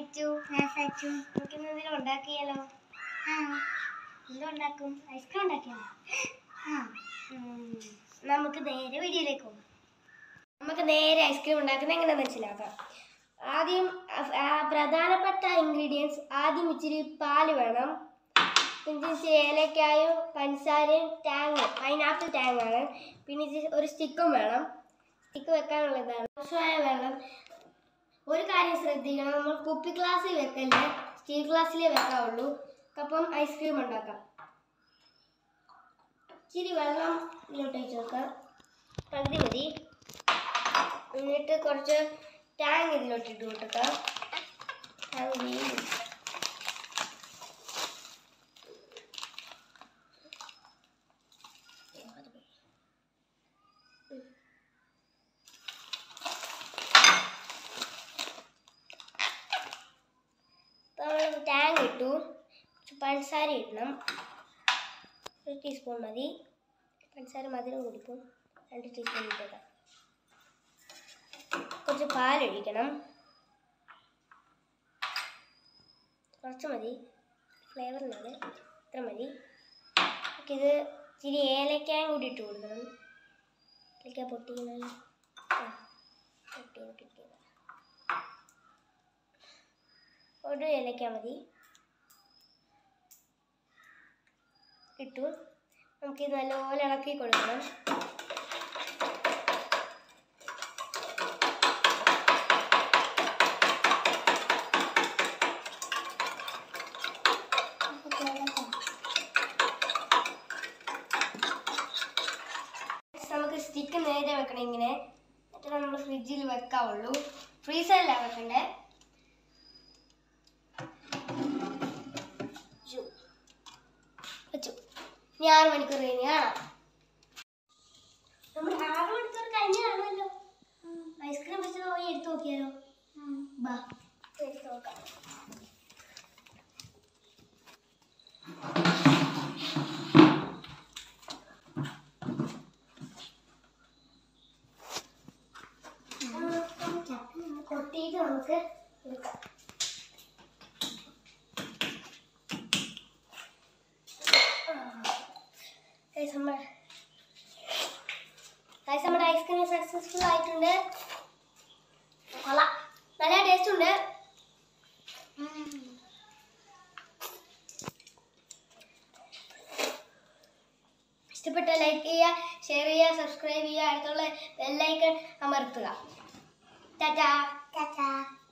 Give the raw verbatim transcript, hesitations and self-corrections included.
സച്ചു ഞാൻ സച്ചു നമുക്ക് ഇന്ന് എന്തെങ്കിലും ഉണ്ടാക്കിയാലോ? ആ എന്തോ ഉണ്ടാക്കും? ഐസ്ക്രീം ഉണ്ടാക്കിയാലോ? ആ നമുക്ക് നേരെ വീഡിയോയിലേക്ക് പോകാം. നമുക്ക് നേരെ ഐസ്ക്രീം ഉണ്ടാക്കുന്നത് എങ്ങനെയാണെന്ന് മനസ്സിലാക്കാം. ആദ്യം പ്രധാനപ്പെട്ട ഇൻഗ്രീഡിയൻസ് ആദ്യം ഇച്ചിരി പാല് വേണം, പിന്നെ ഇച്ചിരി ഏലക്കായും പഞ്ചസാരയും ടാങ് പൈനാപ്പിൾ ടാങ്ങാണ്, പിന്നെ ഇച്ചിരി ഒരു സ്റ്റിക്കും വേണം. സ്റ്റിക്ക് വെക്കാനുള്ള ഇതാണ്. ആവശ്യമായ വെള്ളം. ഒരു കാര്യം ശ്രദ്ധിക്കണം, നമ്മൾ കുപ്പി ഗ്ലാസ്സിൽ വെക്കല്ലേ, സ്റ്റീൽ ഗ്ലാസ്സിലേ വെക്കാവുള്ളൂ. അപ്പം ഐസ്ക്രീം ഉണ്ടാക്കാം. ഇച്ചിരി വെള്ളം ഇതിലോട്ട് വെച്ച് വെക്കാം, പകുതി മതി. എന്നിട്ട് കുറച്ച് ടാങ് ഇതിലോട്ട് ഇട്ട് കൊടുക്കാം. ടാങ് ടാങ് ഇട്ടു. പഞ്ചസാര ഇടണം, ഒരു ടീസ്പൂൺ മതി. പഞ്ചസാര മധുരം കുടിക്കും, രണ്ട് ടീസ്പൂൺ ഇട്ടേക്കാം. കുറച്ച് പാലൊഴിക്കണം, കുറച്ച് മതി, ഫ്ലേവറിനാണ്, ഇത്ര മതി. ഇത് ഇച്ചിരി ഏലക്കായും കൂടി ഇട്ട് കൊടുക്കണം. ഏലക്ക പൊട്ടിക്കുന്നത് പൊട്ടി പൊട്ടിക്കുക, ഒരു ഏലക്ക മതി ഇട്ടു. നമുക്കിത് നല്ലപോലെ ഇളക്കി കൊടുക്കണം. നമുക്ക് സ്റ്റിക്ക് നേരെ വെക്കണം ഇങ്ങനെ, എന്നിട്ട് നമ്മൾ ഫ്രിഡ്ജിൽ വെക്കാവുള്ളൂ. ഫ്രീസറിലാണ് വെക്കണ്ടേ. വെച്ചു. ഇനി ആറ് മണിക്കൂർ കഴിഞ്ഞ് കാണാം. നമ്മൾ ആറ് മണിക്കൂർ കഴിഞ്ഞാണല്ലോ. ഐസ്ക്രീം വെച്ചത് പോയി എടുത്തു നോക്കിയാലോ? ബാ എടുത്തു നോക്കാം. കൊട്ടിയിട്ട് നമുക്ക് എടുക്കാം. നമ്മുടെ ഐസ്ക്രീം സക്സസ്ഫുൾ ആയിട്ടുണ്ട്. കൊള്ളാം, നല്ല ടേസ്റ്റ് ഉണ്ട്. ഇഷ്ടപ്പെട്ട ലൈക്ക് ചെയ്യുക, ഷെയർ ചെയ്യുക, സബ്സ്ക്രൈബ് ചെയ്യുക, അടുത്തുള്ള ബെൽ ഐക്കൺ അമർത്തുക. ടാറ്റാ ടാറ്റാ.